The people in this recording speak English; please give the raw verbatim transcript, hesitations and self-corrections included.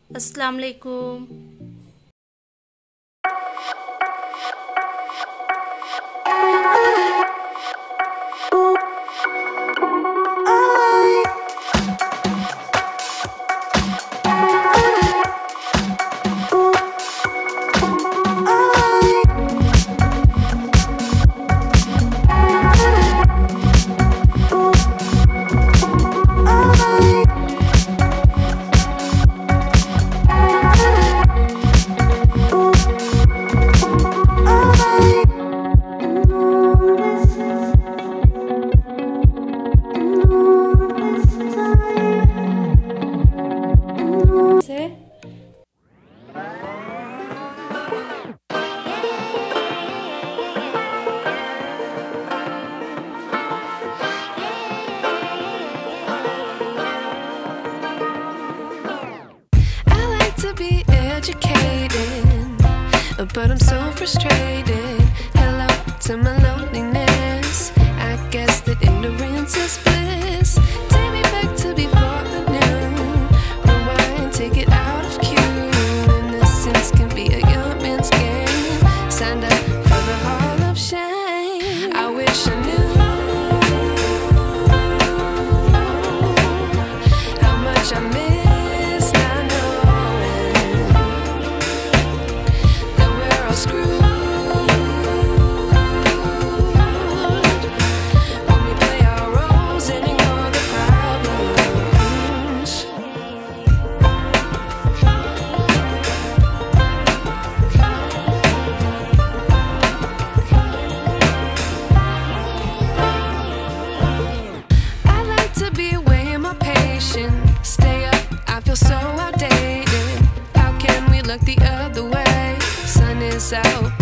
अस्सलाम वालेकुम। To be educated, but I'm so frustrated. Hello to my loneliness. I guess that ignorance is bliss. Take me back to before the noon. Rewind, take it out of cue. Innocence can be a young man's game. Signed up for the hall of shame. I wish I knew how much I miss. Stay up, I feel so outdated. How can we look the other way? Sun is out.